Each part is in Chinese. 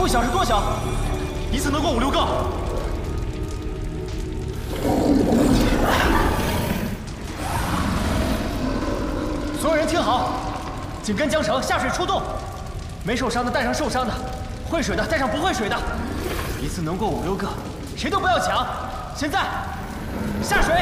不小是多小？一次能过5、6个。所有人听好，紧跟缰绳下水出动，没受伤的带上受伤的，会水的带上不会水的，一次能过5、6个，谁都不要抢。现在下水。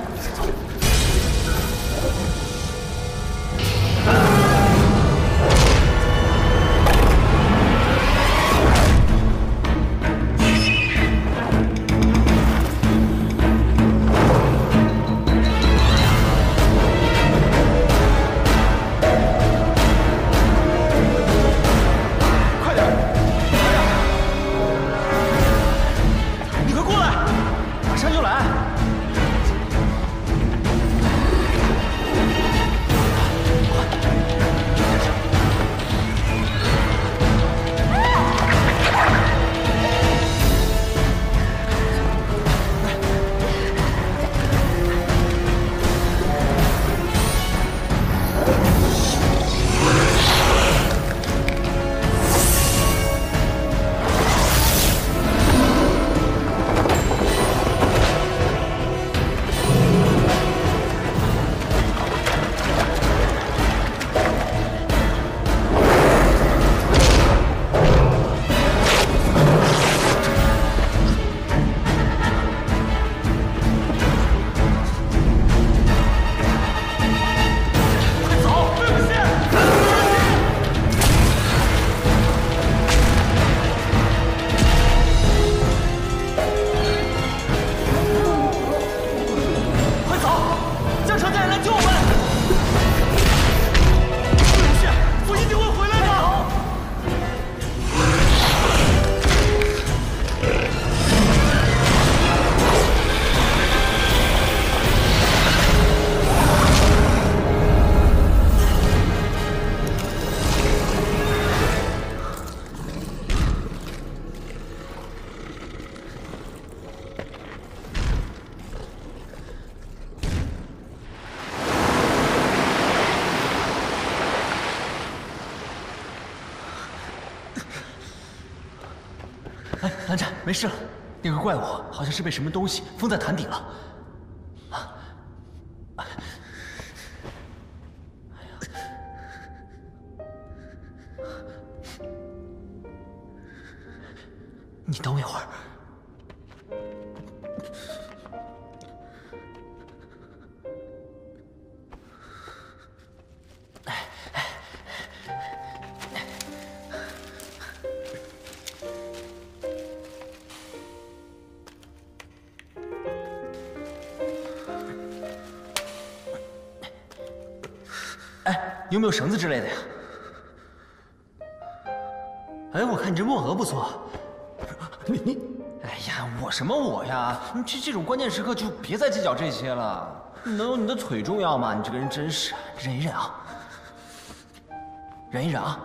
哎，蓝湛，没事了。那个怪物好像是被什么东西封在坛顶了。啊！哎呀！你等我一会儿。 有没有绳子之类的呀？哎，我看你这墨额不错。你，哎呀，我什么我呀？你这种关键时刻就别再计较这些了。能有你的腿重要吗？你这个人真是，忍一忍啊，忍一忍啊。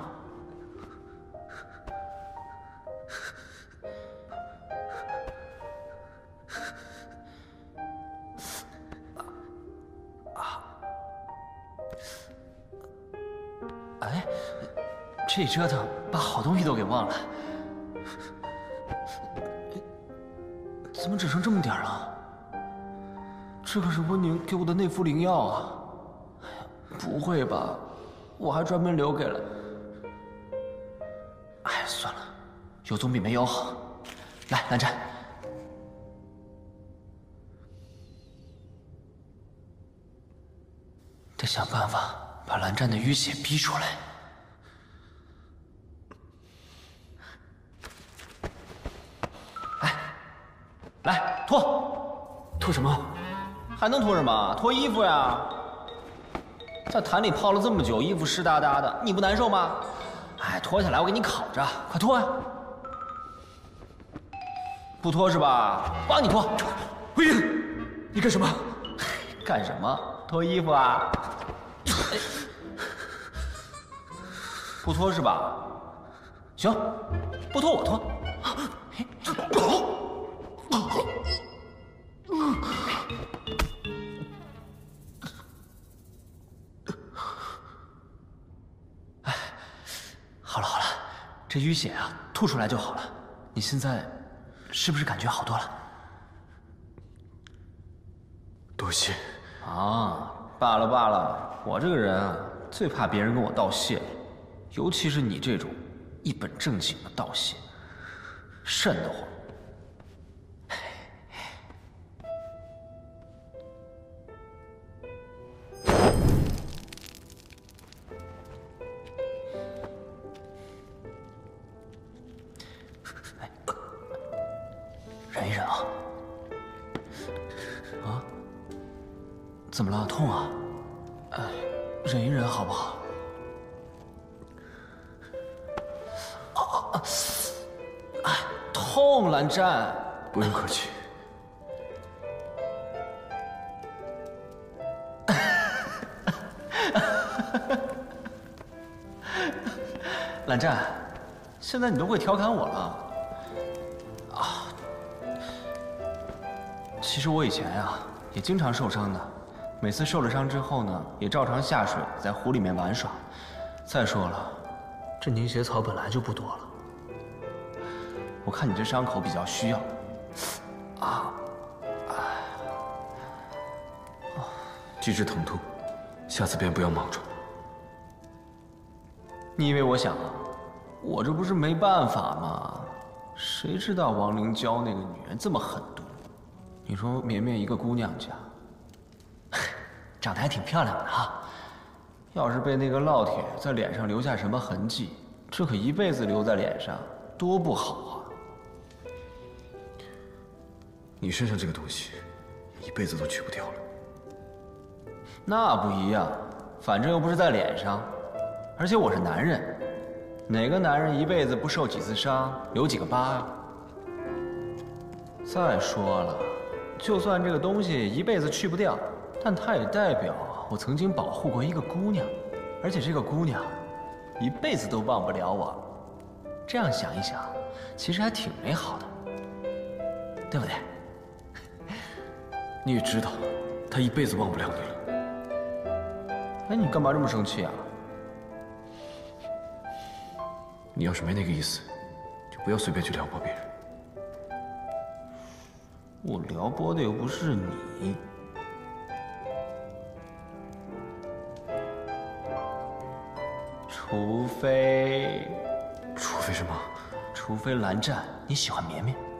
哎，这一折腾，把好东西都给忘了。怎么只剩这么点了？这可是温宁给我的内服灵药啊！哎呀，不会吧？我还专门留给了……哎，算了，有总比没有好。来，蓝湛，得想办法。 把蓝湛的淤血逼出来！哎，来脱什么？还能脱什么？脱衣服呀！在坛里泡了这么久，衣服湿哒哒的，你不难受吗？哎，脱下来我给你烤着，快脱呀！不脱是吧？帮你脱。魏婴，你干什么？干什么？脱衣服啊！ 不脱是吧？行，不脱我脱。哎，好了好了，这淤血啊， 吐出来就好了。你现在是不是感觉好多了？ 多谢。 啊，罢了罢了，我这个人啊，最怕别人跟我道谢了，尤其是你这种一本正经的道谢，瘆得慌。忍一忍啊！啊？怎么了？痛啊？哎，忍一忍好不好？哎，痛，蓝湛。 不用客气。 蓝湛，现在你都会调侃我了。其实我以前呀，也经常受伤的，每次受了伤之后呢，也照常下水，在湖里面玩耍。再说了，这凝血草本来就不多了。我看你这伤口比较需要。 拒之疼痛，下次便不要莽撞。 你以为我想啊？我这不是没办法吗？谁知道王灵娇那个女人这么狠毒？你说绵绵一个姑娘家，长得还挺漂亮的哈。要是被那个烙铁在脸上留下什么痕迹，这可一辈子留在脸上，多不好啊！ 你身上这个东西，一辈子都去不掉了。 那不一样，反正又不是在脸上，而且我是男人，哪个男人一辈子不受几次伤，留几个疤啊？再说了。就算这个东西一辈子去不掉，但它也代表我曾经保护过一个姑娘，而且这个姑娘一辈子都忘不了我。这样想一想，其实还挺美好的，对不对？ 你也知道，她一辈子忘不了你了。 哎，你干嘛这么生气啊？ 你要是没那个意思，就不要随便去撩拨别人。 我撩拨的又不是你，除非什么？ 除非蓝湛你喜欢绵绵。